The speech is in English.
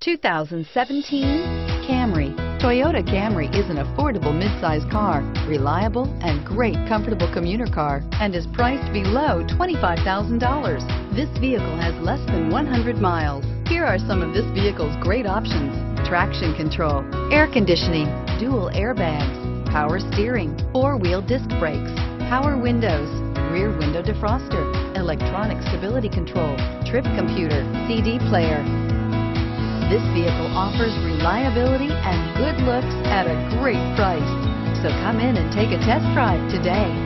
2017 Camry. Toyota Camry is an affordable midsize car, reliable and great comfortable commuter car, and is priced below $25,000. This vehicle has less than 100 miles. Here are some of this vehicle's great options: traction control, air conditioning, dual airbags, power steering, four-wheel disc brakes, power windows, rear window defroster, electronic stability control, trip computer, CD player. This vehicle offers reliability and good looks at a great price. So come in and take a test drive today.